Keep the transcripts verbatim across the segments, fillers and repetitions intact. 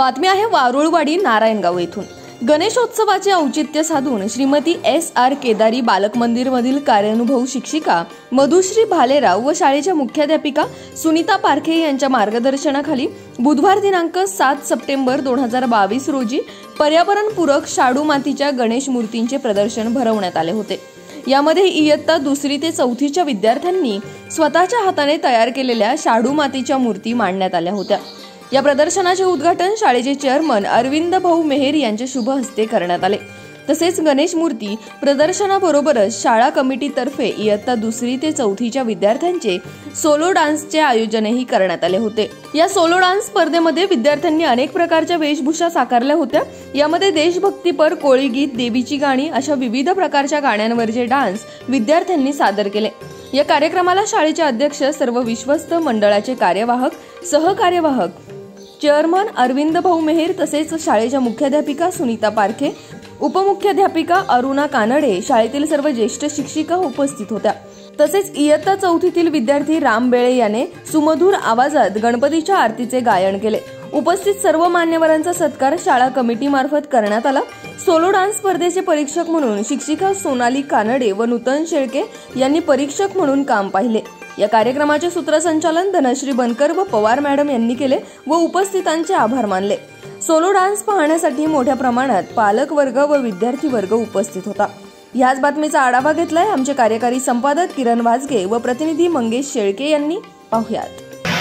बातमी आहे वारुळवाडी नारायणगाव येथून। गणेशोत्सवाचे औचित्य साधून श्रीमती एस आर केदारी बालक मंदिर मधील कार्यानुभव शिक्षिका मधुश्री भालेराव व शाळेच्या मुख्याध्यापिका सुनीता पारखे यांच्या मार्गदर्शनाखाली बुधवार दिनांक सात सप्टेंबर दोन हजार बावीस रोजी पर्यावरणपूरक शाडू मातीच्या गणेश मूर्तींचे प्रदर्शन भरवण्यात आले होते। यामध्ये इयत्ता दुसरी ते चौथीच्या विद्यार्थ्यांनी स्वतःच्या हाताने तयार केलेल्या शाडू मातीच्या मूर्ती मांडण्यात आल्या होत्या। या प्रदर्शनाचे उद्घाटन शाळेचे चेअरमन अरविंद भाऊ मेहेर यांच्या शुभ हस्ते करण्यात आले। तसेच गणेश मूर्ती प्रदर्शनाबरोबरच शाळा कमिटीतर्फे इयत्ता दुसरी ते चौथीच्या विद्यार्थ्यांचे सोलो डान्सचे आयोजनही करण्यात आले होते। या सोलो डान्स स्पर्धेमध्ये विद्यार्थ्यांनी अनेक प्रकारच्या वेशभूषा साकारल्या होत्या। यामध्ये देशभक्तीपर, कोळी गीत, देवीची गाणी अशा विविध प्रकारच्या गाण्यांवरचे डान्स विद्यार्थ्यांनी सादर केले। या कार्यक्रमाला शाळेचे अध्यक्ष, सर्व विश्वस्त मंडळाचे कार्यवाहक, सहकार्यवाहक, चेअरमन अरविंद भाऊ मेहेर तसेच शाळेच्या मुख्याध्यापिका सुनीता पारखे, उपमुख्याध्यापिका अरुणा कानडे, शाळेतील सर्व ज्येष्ठ शिक्षिका उपस्थित होत्या। तसेच इयत्ता चौथीतील विद्यार्थी राम बेळे याने सुमधुर आवाजात गणपतीच्या आरतीचे गायन केले। उपस्थित सर्व मान्यवरांचा सत्कार शाळा कमिटी मार्फत करण्यात आला। सोलो डान्स स्पर्धेचे परीक्षक म्हणून शिक्षिका सोनाली कानडे व नूतन शेळके यांनी परीक्षक म्हणून काम पाहिले। या कार्यक्रमाचे सूत्रसंचालन धनश्री बनकर व पवार मॅडम यांनी केले व उपस्थितांचे आभार मानले। सोलो डान्स पाहण्यासाठी मोठ्या प्रमाणात पालक वर्ग व विद्यार्थी वर्ग उपस्थित होता। याच बातमीचा आढावा घेतलाय आमचे कार्यकारी संपादक किरण वाजगे व प्रतिनिधी मंगेश शेळके यांनी। पाहुयात।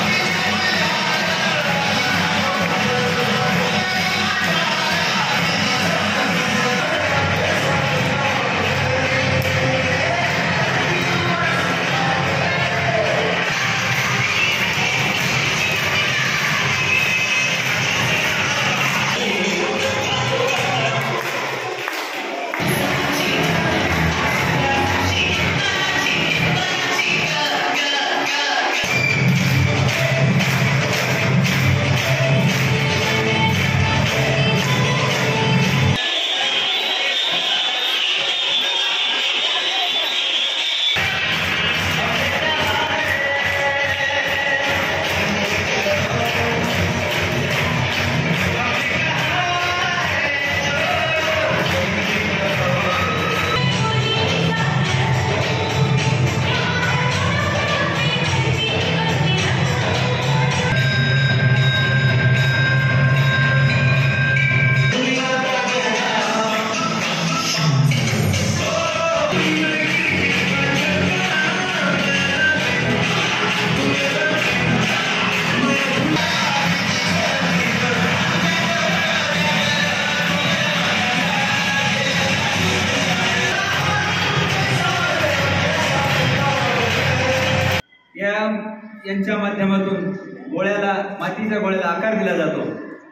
यांच्या माध्यमातून गोळ्याला, मातीच्या गोळ्याला आकार दिला जातो।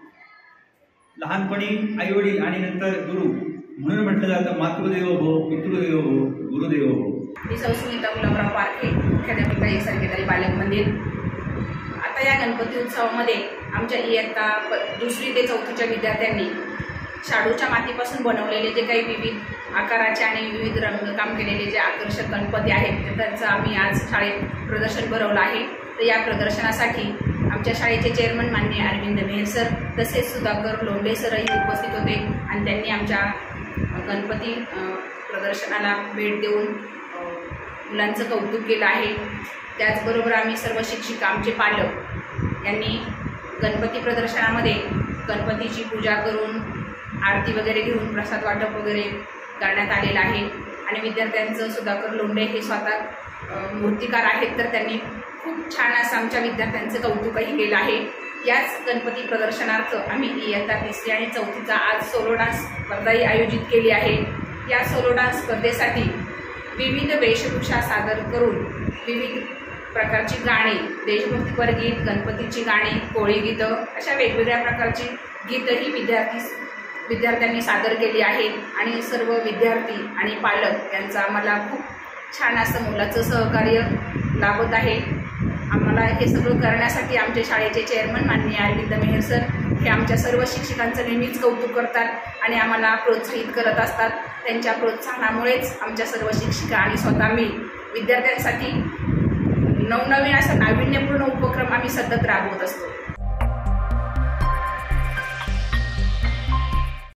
लहानपणी आई वडील आणि नंतर गुरु म्हणून म्हटलं जातं, मातृदेव भव, पितृदेव भव, गुरुदेव भव। मी सौ सुनीता गुलाबराव पारखे, मुख्याध्यापिका एस आर केदारी बालक मंदिर। आता या गणपती उत्सवामध्ये आमच्या इयत्ता दुसरी ते चौथीच्या विद्यार्थ्यांनी शाडूच्या मातीपासून बनवलेले जे काही विविध आकाराचे आणि विविध रंगकाम केलेले जे आकर्षक गणपती आहेत त्यांचं आम्ही आज शाळेत प्रदर्शन भरवलं आहे। तर या प्रदर्शनासाठी आमच्या शाळेचे चेअरमन माननीय अरविंद मेहेर सर तसेच सुधाकर लोंढे सरही उपस्थित होते आणि त्यांनी आमच्या गणपती प्रदर्शनाला भेट देऊन मुलांचं कौतुक केलं आहे। त्याचबरोबर आम्ही सर्व शिक्षिका, आमचे पालक यांनी गणपती प्रदर्शनामध्ये गणपतीची पूजा करून आरती वगैरे घेऊन प्रसाद वाटप वगैरे करण्यात आलेलं आहे। आणि विद्यार्थ्यांचं, सुधाकर लोंढे हे स्वतः मूर्तिकार आहेत, तर त्यांनी खूप छान असं आमच्या विद्यार्थ्यांचं कौतुकही केलं आहे। याच गणपती प्रदर्शनार्थ आम्ही इयत्ता तिसरी आणि चौथीचा आज सोलो डान्स स्पर्धाही आयोजित केली आहे। या सोलो डान्स स्पर्धेसाठी विविध वेशभूषा सादर करून विविध प्रकारची गाणी, देशभक्तीपर गीत, गणपतीची गाणी, कोळी गीतं अशा वेगवेगळ्या प्रकारची गीतही विद्यार्थी विद्यार्थ्यांनी सादर केली आहेत। आणि सर्व विद्यार्थी आणि पालक यांचं आम्हाला खूप छान असं मुलाचं सहकार्य लाभत आहे। आम्हाला हे सगळं करण्यासाठी आमच्या शाळेचे चेअरमन माननीय अरविंद मेहेर सर हे आमच्या सर्व शिक्षकांचं नेहमीच कौतुक करतात आणि आम्हाला प्रोत्साहित करत असतात। त्यांच्या प्रोत्साहनामुळेच आमच्या सर्व शिक्षिका आणि स्वतः मी विद्यार्थ्यांसाठी नवनवीन असा नाविन्यपूर्ण उपक्रम आम्ही सतत राबवत असतो।